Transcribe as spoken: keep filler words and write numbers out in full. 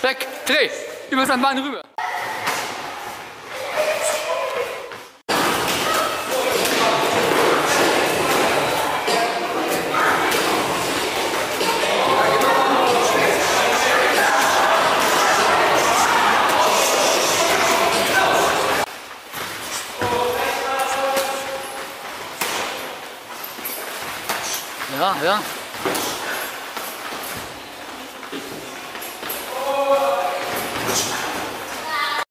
weg, dreh, über sein Bein rüber. Ja, ja. Oh.